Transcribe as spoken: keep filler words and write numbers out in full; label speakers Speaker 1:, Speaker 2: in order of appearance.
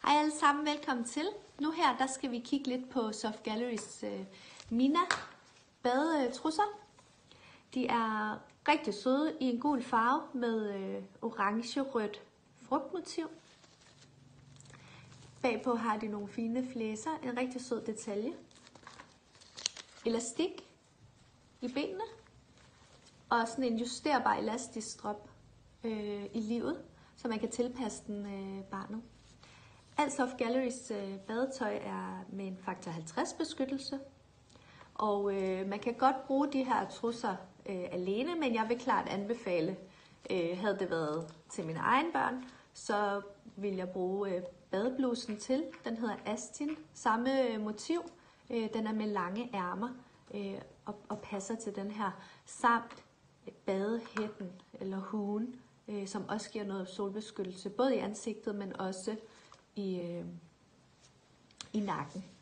Speaker 1: Hej alle sammen, velkommen til. Nu her, der skal vi kigge lidt på Soft Galleries øh, Mina badetrusser. De er rigtig søde i en gul farve med øh, orange-rødt frugtmotiv. Bagpå har de nogle fine flæser, en rigtig sød detalje. Elastik i benene. Og sådan en justerbar elastisk strop øh, i livet, så man kan tilpasse den øh, barnet. Alt Soft Galleries øh, badetøj er med en faktor halvtreds beskyttelse, og øh, man kan godt bruge de her trusser øh, alene, men jeg vil klart anbefale, øh, havde det været til mine egne børn, så vil jeg bruge øh, badeblusen til. Den hedder Astin, samme motiv, øh, den er med lange ærmer øh, og, og passer til den her, samt badehætten eller huen, øh, som også giver noget solbeskyttelse, både i ansigtet, men også i, øh, i nakken.